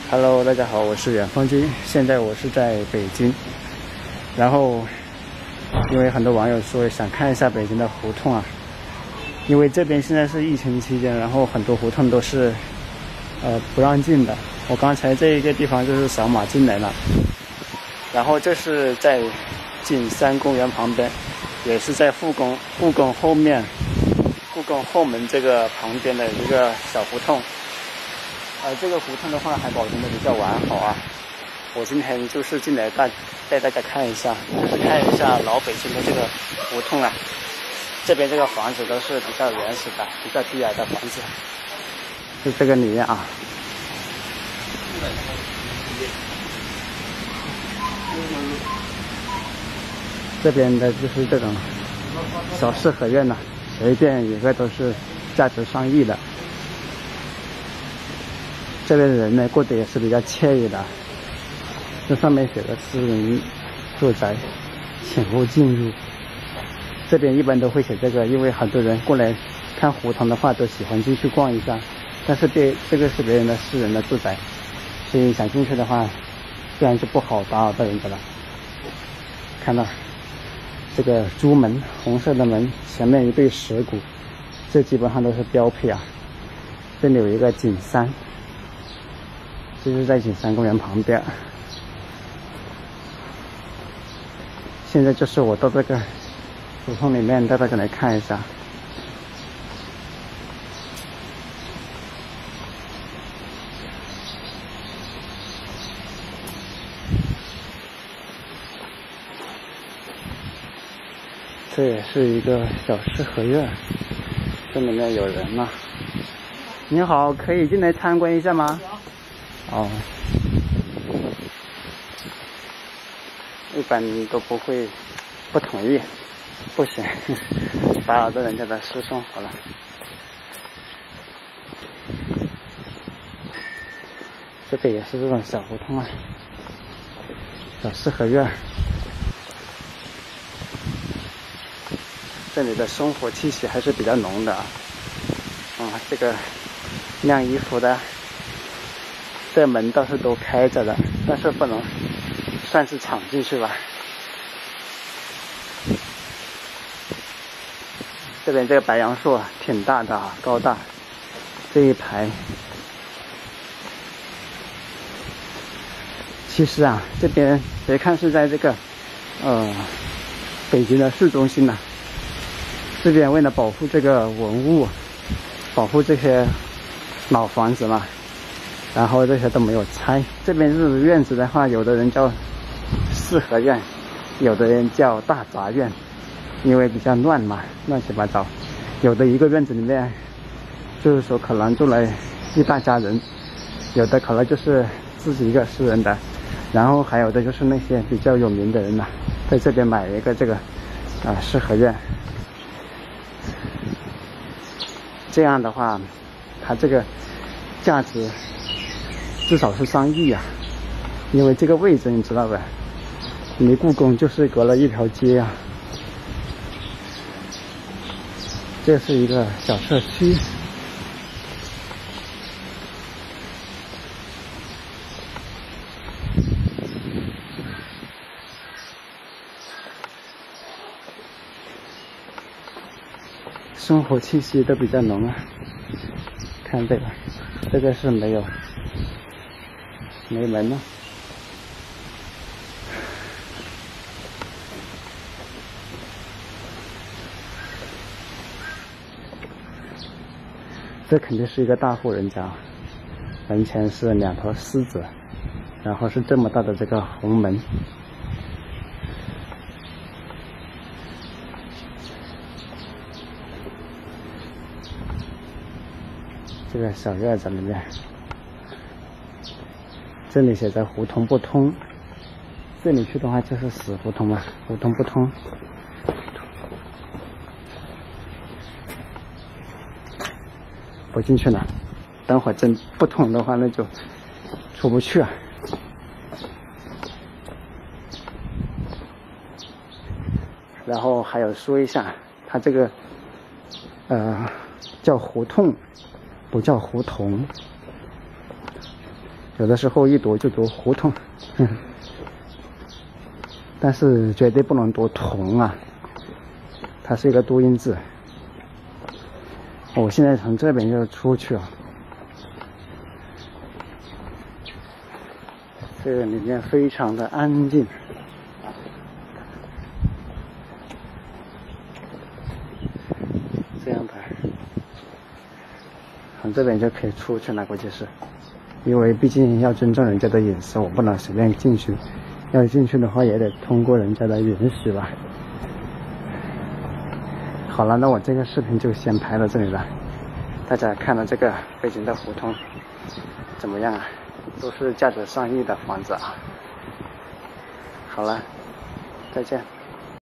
Hello， 大家好，我是远方君，现在我是在北京。然后，因为很多网友说想看一下北京的胡同啊，因为这边现在是疫情期间，然后很多胡同都是不让进的。我刚才这一个地方就是扫码进来了，然后这是在景山公园旁边，也是在故宫后面故宫后门这个旁边的一个小胡同。这个胡同的话还保存的比较完好啊。我今天就是进来带大家看一下老北京的这个胡同啊。这边这个房子都是比较原始的、比较低矮的房子，就这个里面啊。这边的就是这种小四合院呐，随便一个都是价值上亿的。这边的人呢过得也是比较惬意的，这上面写的私人住宅，请勿进入。这边一般都会写这个，因为很多人过来看胡同的话都喜欢进去逛一下，但是这个是别人的私人的住宅，所以想进去的话自然就不好打扰到人家了。看到这个朱门，红色的门，前面一对石鼓，这基本上都是标配啊。这里有一个景山，就是在景山公园旁边。现在就是我到这个胡同里面带大家来看一下。这也是一个小四合院，这里面有人吗？你好，可以进来参观一下吗？哦，一般都不同意，不行，打扰到人家的私生活了。这个也是这种小胡同啊，小四合院。这里的生活气息还是比较浓的啊。这个晾衣服的。这门倒是都开着的，但是不能算是闯进去吧。这边这个白杨树挺大的啊，高大，这一排。其实啊，这边别看是在这个北京的市中心呐，这边为了保护这个文物，保护这些老房子嘛。然后这些都没有拆。这边是院子的话，有的人叫四合院，有的人叫大杂院，因为比较乱嘛，乱七八糟。有的一个院子里面，就是说可能住了一大家人，有的可能就是自己一个私人的，然后还有的就是那些比较有名的人呐，在这边买一个这个四合院。这样的话，它这个价值至少是上亿啊，因为这个位置你知道吧，离故宫就是隔了一条街啊。这是一个小社区，生活气息都比较浓啊。看这个是没门呢。这肯定是一个大户人家，门前是2头狮子，然后是这么大的这个红门。这个小院子里面，这里写着胡同不通，这里去的话就是死胡同嘛，胡同不通。不进去了，等会儿真不通的话，那就出不去啊。然后还有说一下，它这个叫胡同，不叫胡同。 有的时候一读就读胡同，但是绝对不能读同啊，它是一个多音字。我现在从这边就出去了，这里面非常的安静。这样的，从这边就可以出去了，估计是，因为毕竟要尊重人家的隐私，我不能随便进去，要进去的话也得通过人家的允许吧。好了，那我这个视频就先拍到这里了。大家看了这个北京的胡同怎么样啊？都是价值上亿的房子啊。好了，再见。